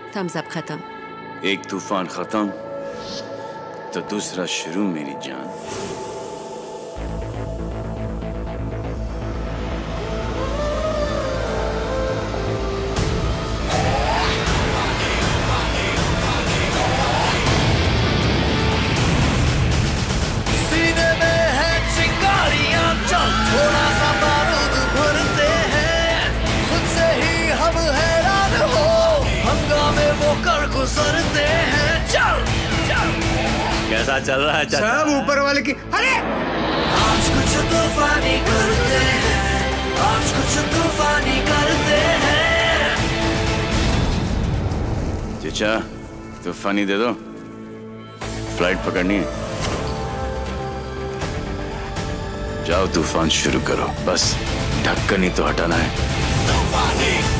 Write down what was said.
Thums up खत्म। एक तूफान खत्म तो दूसरा शुरू मेरी जान। सीने में है चिंगारियां, चल थोड़ा सा बारूद भरते हैं। खुद से ही हम हैरान हो, हंगामे वो कर गुजरते हैं। चल चल, कैसा चल रहा है चाचा? सब ऊपर वाले की। अरे आज कुछ तूफानी करते हैं, आज कुछ तूफानी करते हैं। चचा तूफानी दे दो, फ्लाइट पकड़नी है। जाओ तूफान शुरू करो, बस ढक्कन ही तो हटाना है। तूफानी